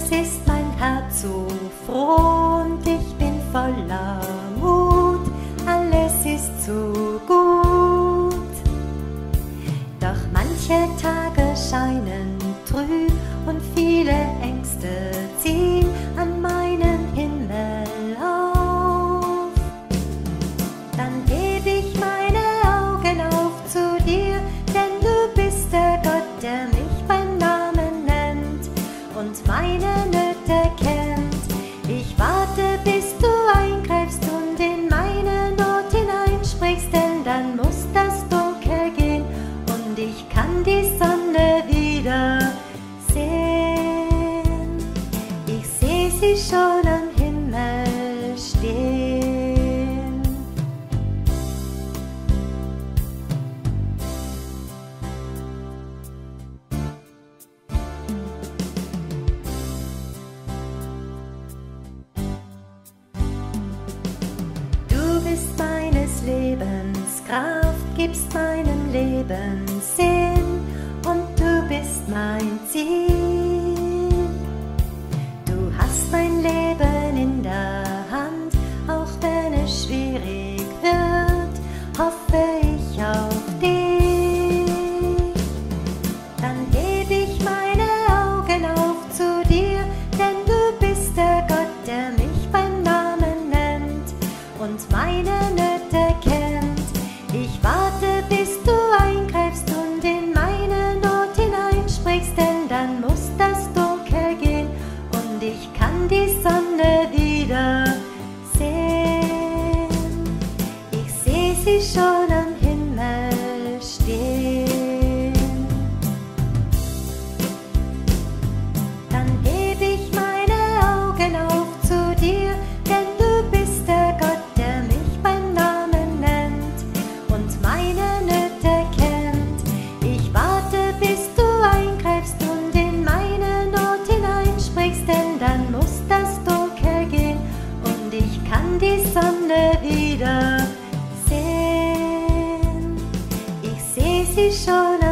ist mein Herz so froh und ich bin voller Mut, alles ist so gut. Doch manche Tage scheinen trüb und viele Ängste ziehen an meinen Himmel auf. Dann heb ich meine Augen auf zu dir, denn du bist der Gott, der mich beim Namen nennt und meine Nöte kennt. Ich warte, bis du eingreifst und in meine Not hineinsprichst, denn dann muss das Dunkel gehen und ich kann die Sonne wieder sehen. Ich seh sie schon am Himmel stehen. Du bist meines Lebens Kraft, gibst meinem Leben Sinn und du bist mein Ziel. Du hast mein Leben in der Hand, auch wenn es schwierig wird, hoffe ich auf dich. Dann heb ich meine Augen auf zu dir, denn du bist der Gott, der mich beim Namen nennt und meine Nöte kennt. Ich warte, bis du eingreifst und in meine Not hineinsprichst, denn dann muss das Dunkel gehen und ich kann die Sonne wieder sehen. Ich seh sie schon am Himmel stehen. Dann heb ich meine Augen auf zu dir, denn du bist der Gott, der mich beim Namen nennt und meine Nöte kennt. Ich warte, bis du eingreifst und in meine Not hineinsprichst, denn dann muss das Dunkel gehen und ich kann die Sonne wieder sehen. Ich seh sie schon